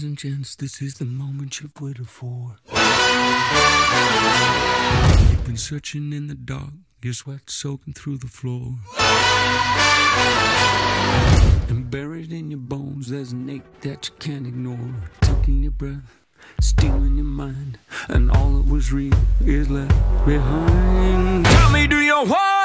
Ladies and gents, this is the moment you've waited for. You've been searching in the dark, your sweat soaking through the floor. And buried in your bones, there's an ache that you can't ignore. Taking your breath, stealing your mind, and all that was real is left behind. Tell me, do you want